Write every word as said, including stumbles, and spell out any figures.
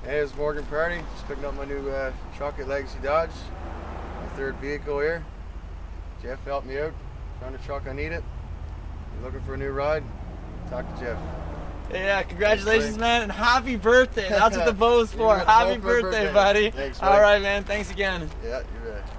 Hey, it's Morgan Pardy. Just picking up my new uh, truck at Legacy Dodge. My third vehicle here. Jeff helped me out. Found a truck I needed. I'm looking for a new ride. Talk to Jeff. Yeah, congratulations, Thanks, man, and happy birthday. That's what the bow's for. Yeah, happy vote for birthday, birthday, buddy. Thanks, All Mike. right, man. Thanks again. Yeah, you bet.